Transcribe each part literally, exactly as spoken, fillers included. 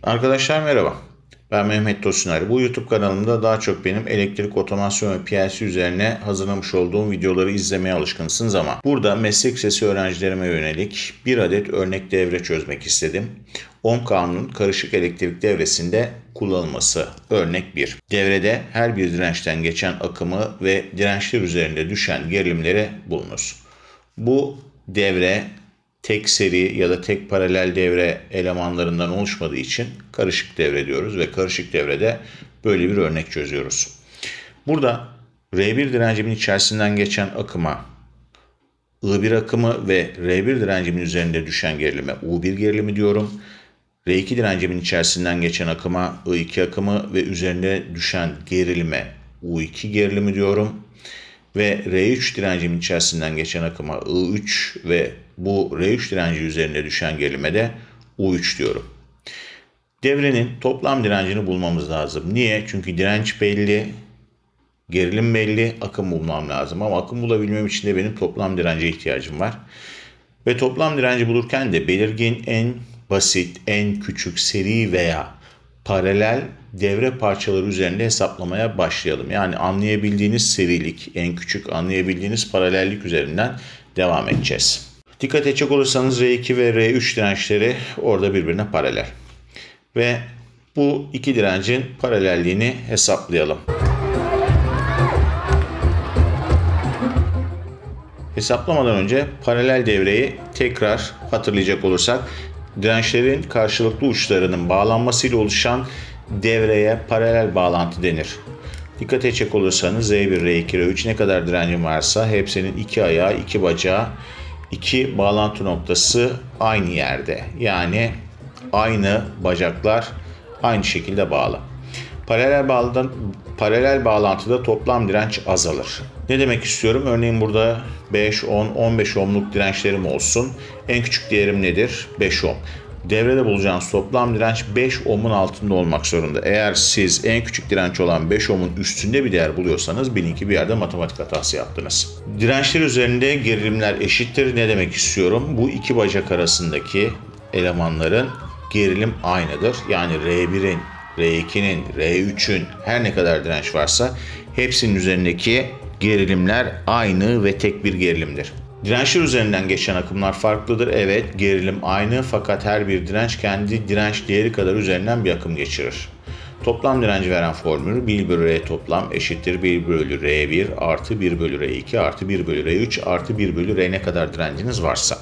Arkadaşlar merhaba. Ben Mehmet Tosuner. Bu YouTube kanalımda daha çok benim elektrik otomasyon ve P L C üzerine hazırlamış olduğum videoları izlemeye alışkınsınız ama burada meslek lisesi öğrencilerime yönelik bir adet örnek devre çözmek istedim. Ohm kanunun karışık elektrik devresinde kullanılması. Örnek bir. Devrede her bir dirençten geçen akımı ve dirençler üzerinde düşen gerilimleri bulunuz. Bu devre tek seri ya da tek paralel devre elemanlarından oluşmadığı için karışık devre diyoruz ve karışık devrede böyle bir örnek çözüyoruz. Burada R bir direncimin içerisinden geçen akıma I bir akımı ve R bir direncimin üzerinde düşen gerilime U bir gerilimi diyorum. R iki direncimin içerisinden geçen akıma I iki akımı ve üzerine düşen gerilime U iki gerilimi diyorum. Ve R üç direncimin içerisinden geçen akıma I üç ve bu R üç direnci üzerine düşen gerilime de U üç diyorum. Devrenin toplam direncini bulmamız lazım. Niye? Çünkü direnç belli, gerilim belli, akım bulmam lazım. Ama akım bulabilmem için de benim toplam dirence ihtiyacım var. Ve toplam direnci bulurken de belirgin en basit, en küçük seri veya paralel devre parçaları üzerinde hesaplamaya başlayalım. Yani anlayabildiğiniz serilik, en küçük anlayabildiğiniz paralellik üzerinden devam edeceğiz. Dikkat edecek olursanız R iki ve R üç dirençleri orada birbirine paralel. Ve bu iki direncin paralelliğini hesaplayalım. Hesaplamadan önce paralel devreyi tekrar hatırlayacak olursak, dirençlerin karşılıklı uçlarının bağlanmasıyla oluşan devreye paralel bağlantı denir. Dikkat edecek olursanız R bir, R iki, R üç ne kadar direncim varsa hepsinin iki ayağı, iki bacağı, iki bağlantı noktası aynı yerde. Yani aynı bacaklar aynı şekilde bağlı. Paralel bağlantıda, paralel bağlantıda toplam direnç azalır. Ne demek istiyorum? Örneğin burada beş, on, on beş ohmluk dirençlerim olsun. En küçük değerim nedir? beş ohm. Devrede bulacağınız toplam direnç beş ohmun altında olmak zorunda. Eğer siz en küçük direnç olan beş ohmun üstünde bir değer buluyorsanız bilin ki bir yerde matematik hatası yaptınız. Dirençler üzerinde gerilimler eşittir. Ne demek istiyorum? Bu iki bacak arasındaki elemanların gerilim aynıdır. Yani R birin, R ikinin, R üçün her ne kadar direnç varsa hepsinin üzerindeki gerilimler aynı ve tek bir gerilimdir. Dirençler üzerinden geçen akımlar farklıdır. Evet, gerilim aynı fakat her bir direnç kendi direnç değeri kadar üzerinden bir akım geçirir. Toplam direnci veren formülü bir bölü R toplam eşittir bir bölü R bir artı bir bölü R iki artı bir bölü R üç artı bir bölü R ne kadar direnciniz varsa.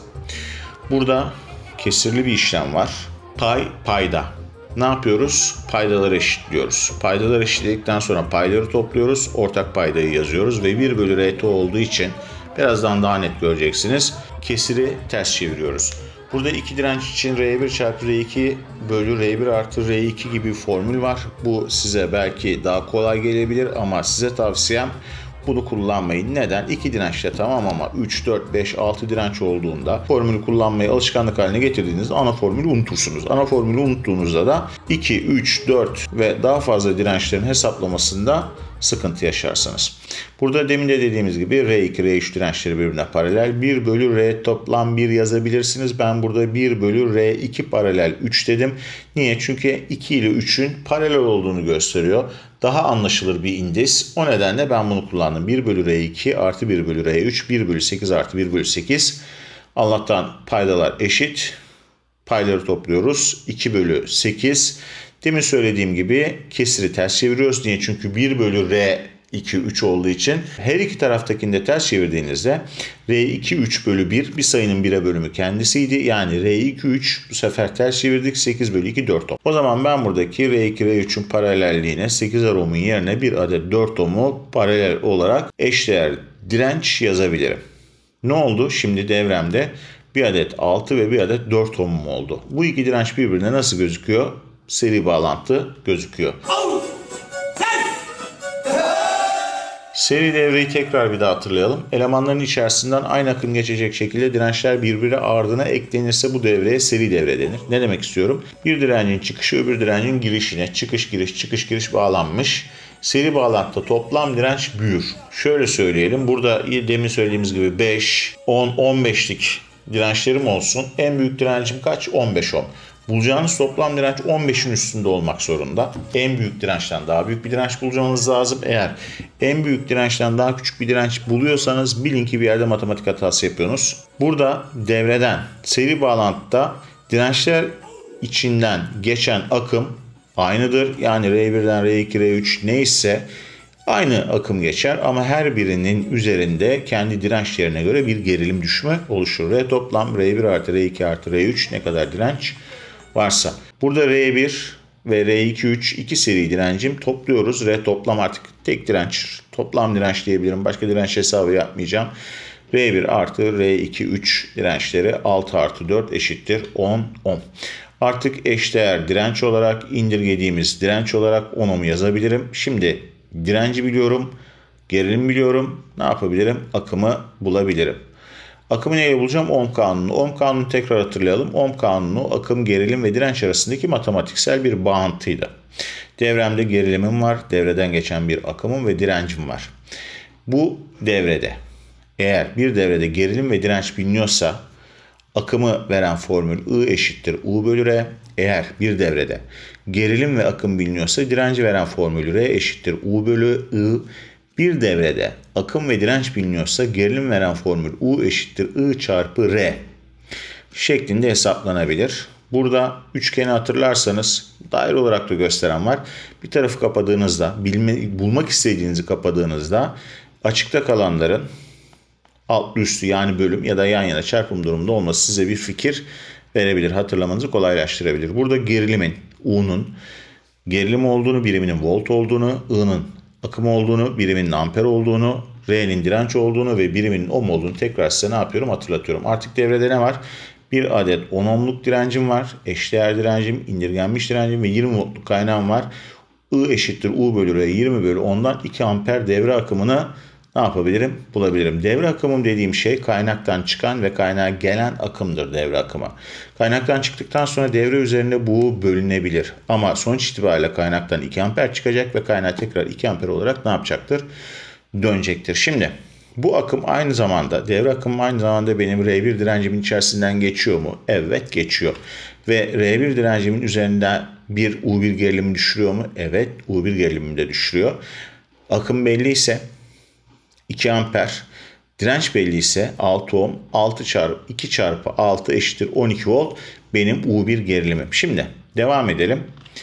Burada kesirli bir işlem var. Pay, payda. Ne yapıyoruz? Paydaları eşitliyoruz. Paydaları eşitledikten sonra payları topluyoruz. Ortak paydayı yazıyoruz ve bir bölü R T olduğu için birazdan daha net göreceksiniz. Kesiri ters çeviriyoruz. Burada iki direnç için R bir çarpı R iki bölü R bir artı R iki gibi bir formül var. Bu size belki daha kolay gelebilir ama size tavsiyem bunu kullanmayın. Neden? İki dirençle tamam ama üç, dört, beş, altı direnç olduğunda formülü kullanmayı alışkanlık haline getirdiğinizde ana formülü unutursunuz. Ana formülü unuttuğunuzda da iki, üç, dört ve daha fazla dirençlerin hesaplamasında sıkıntı yaşarsınız. Burada demin de dediğimiz gibi R iki, R üç dirençleri birbirine paralel. bir bölü R toplam bir yazabilirsiniz. Ben burada bir bölü R iki paralel üç dedim. Niye? Çünkü iki ile üçün paralel olduğunu gösteriyor. Daha anlaşılır bir indis. O nedenle ben bunu kullandım. bir bölü R iki artı bir bölü R üç, bir bölü sekiz artı bir bölü sekiz. Allah'tan paydalar eşit. Payları topluyoruz. iki bölü sekiz. Demin söylediğim gibi kesiri ters çeviriyoruz. Niye? Çünkü bir bölü R iki, üç olduğu için her iki taraftakini de ters çevirdiğinizde R iki, üç bölü bir bir sayının bire bölümü kendisiydi. Yani R iki, üç bu sefer ters çevirdik. sekiz bölü iki, dört ohm. O zaman ben buradaki R iki, R üçün paralelliğine sekiz ohmun yerine bir adet dört ohmu paralel olarak eşdeğer direnç yazabilirim. Ne oldu? Şimdi devremde bir adet altı ve bir adet dört ohmum oldu. Bu iki direnç birbirine nasıl gözüküyor? Seri bağlantı gözüküyor. Seri devreyi tekrar bir daha hatırlayalım. Elemanların içerisinden aynı akım geçecek şekilde dirençler birbiri ardına eklenirse bu devreye seri devre denir. Ne demek istiyorum? Bir direncin çıkışı öbür direncin girişine çıkış giriş çıkış giriş bağlanmış. Seri bağlantıda toplam direnç büyür. Şöyle söyleyelim. Burada demin söylediğimiz gibi beş, on, on beşlik dirençlerim olsun. En büyük direncim kaç? on beş ohm. Bulacağınız toplam direnç on beşin üstünde olmak zorunda. En büyük dirençten daha büyük bir direnç bulmanız lazım. Eğer en büyük dirençten daha küçük bir direnç buluyorsanız bilin ki bir yerde matematik hatası yapıyorsunuz. Burada devreden seri bağlantıda dirençler içinden geçen akım aynıdır. Yani R birden R iki, R üç neyse aynı akım geçer ama her birinin üzerinde kendi direnç yerine göre bir gerilim düşme oluşur. R toplam R bir artı R iki artı R üç ne kadar direnç varsa. Burada R bir ve R iki üç iki seri direncim topluyoruz. R toplam artık tek direnç. Toplam direnç diyebilirim. Başka direnç hesabı yapmayacağım. R bir artı R iki üç dirençleri altı artı dört eşittir on ohm. Artık eşdeğer direnç olarak indirgediğimiz direnç olarak on ohm'u yazabilirim. Şimdi direnci biliyorum, gerilim biliyorum. Ne yapabilirim? Akımı bulabilirim. Akımı neyle bulacağım? Ohm kanunu. Ohm kanunu tekrar hatırlayalım. Ohm kanunu akım, gerilim ve direnç arasındaki matematiksel bir bağıntıydı. Devremde gerilimim var. Devreden geçen bir akımım ve direncim var. Bu devrede eğer bir devrede gerilim ve direnç biliniyorsa akımı veren formül I eşittir U bölü R. Eğer bir devrede gerilim ve akım biliniyorsa direnci veren formülü R eşittir U bölü I. Bir devrede akım ve direnç biliniyorsa gerilim veren formül U eşittir I çarpı R şeklinde hesaplanabilir. Burada üçgeni hatırlarsanız daire olarak da gösteren var. Bir tarafı kapadığınızda, bilme, bulmak istediğinizi kapadığınızda açıkta kalanların altlı üstü yani bölüm ya da yan yana çarpım durumunda olması size bir fikir verebilir. Hatırlamanızı kolaylaştırabilir. Burada gerilimin U'nun gerilim olduğunu, biriminin volt olduğunu, I'nın akım olduğunu, biriminin amper olduğunu, R'nin direnç olduğunu ve biriminin ohm olduğunu tekrar size ne yapıyorum hatırlatıyorum. Artık devrede ne var? Bir adet on ohmluk direncim var. Eşdeğer direncim, indirgenmiş direncim ve yirmi voltluk kaynağım var. I eşittir U bölü R yirmi bölü ondan iki amper devre akımını ne yapabilirim? Bulabilirim. Devre akımım dediğim şey kaynaktan çıkan ve kaynağa gelen akımdır devre akımı. Kaynaktan çıktıktan sonra devre üzerinde bu bölünebilir. Ama sonuç itibariyle kaynaktan iki amper çıkacak ve kaynağı tekrar iki amper olarak ne yapacaktır? Dönecektir. Şimdi bu akım aynı zamanda, devre akımım aynı zamanda benim R bir direncimin içerisinden geçiyor mu? Evet geçiyor. Ve R bir direncimin üzerinde bir U bir gerilimi düşürüyor mu? Evet U bir gerilimimi de düşürüyor. Akım belli ise iki amper, direnç belli ise altı ohm, altı çarpı iki çarpı altı eşittir on iki volt benim U bir gerilimim. Şimdi devam edelim.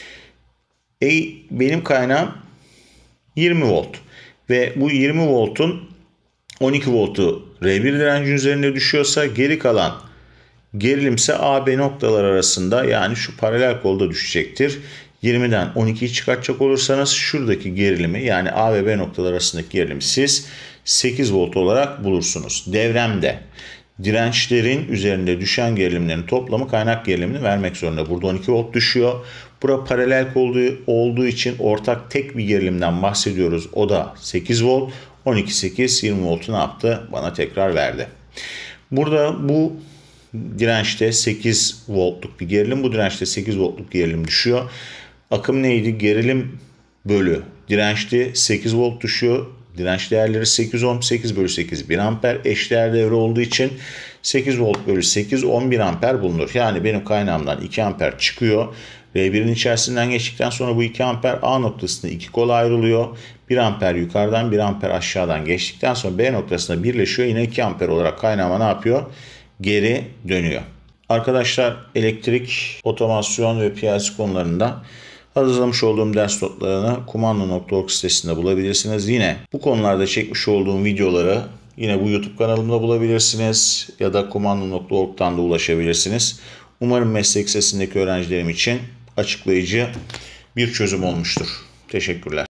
E, benim kaynağım yirmi volt ve bu yirmi voltun on iki voltu R bir direncin üzerinde düşüyorsa geri kalan gerilimse A B noktalar arasında yani şu paralel kolda düşecektir. yirmiden on ikiyi çıkartacak olursanız şuradaki gerilimi yani A ve B noktalar arasındaki gerilimi siz sekiz volt olarak bulursunuz. Devremde dirençlerin üzerinde düşen gerilimlerin toplamı kaynak gerilimini vermek zorunda. Burada on iki volt düşüyor. Bura paralel olduğu, olduğu için ortak tek bir gerilimden bahsediyoruz. O da sekiz volt. on iki sekiz yirmi voltu ne yaptı? Bana tekrar verdi. Burada bu dirençte sekiz voltluk bir gerilim. Bu dirençte sekiz voltluk gerilim düşüyor. Akım neydi? Gerilim bölü dirençti. sekiz volt düşüyor. Direnç değerleri sekiz ohm. sekiz bölü sekiz bir amper. Eşdeğer devre olduğu için sekiz volt bölü sekiz on bir amper bulunur. Yani benim kaynağımdan iki amper çıkıyor. R birin içerisinden geçtikten sonra bu iki amper A noktasında iki kola ayrılıyor. bir amper yukarıdan bir amper aşağıdan geçtikten sonra B noktasında birleşiyor. Yine iki amper olarak kaynağıma ne yapıyor? Geri dönüyor. Arkadaşlar elektrik, otomasyon ve P L C konularında hazırlamış olduğum ders notlarını kumanda nokta org sitesinde bulabilirsiniz. Yine bu konularda çekmiş olduğum videoları yine bu YouTube kanalımda bulabilirsiniz ya da kumanda nokta org'dan da ulaşabilirsiniz. Umarım meslek lisesindeki öğrencilerim için açıklayıcı bir çözüm olmuştur. Teşekkürler.